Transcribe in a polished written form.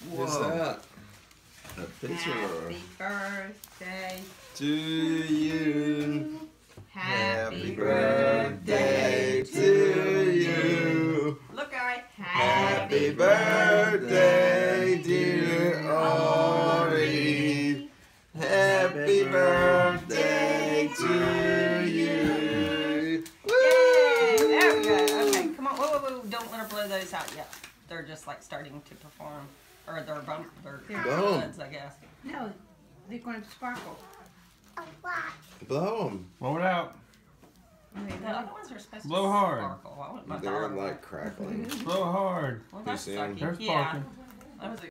What's that? A picture. Happy birthday To you. Happy birthday to you. Look, alright. Happy birthday, dear Ori. Happy birthday to you. Yay! There we go. Okay, come on. Whoa, whoa, whoa. Don't let her blow those out yet. They're just like starting to perform. Or they're buds, I guess. No, they're going to sparkle. Blow them. Blow it out. The other ones are supposed Blow to hard. sparkle. I want my They're dollar. like crackling. Blow hard. Well, Too that's soon. sucky. They're Yeah. sparking. That was